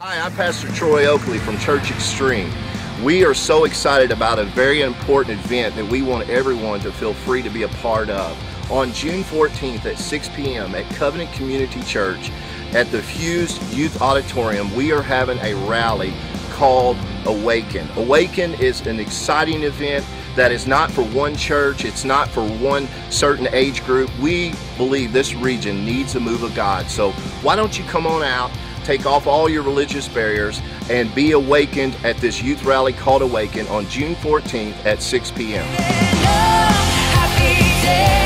Hi, I'm Pastor Troy Oakley from Church Extreme. We are so excited about a very important event that we want everyone to feel free to be a part of. On June 14th at 6 p.m. at Covenant Community Church at the Fused Youth Auditorium, we are having a rally called Awaken. Awaken is an exciting event that is not for one church, it's not for one certain age group. We believe this region needs a move of God. So why don't you come on out, take off all your religious barriers, and be awakened at this youth rally called Awaken on June 14th at 6 p.m.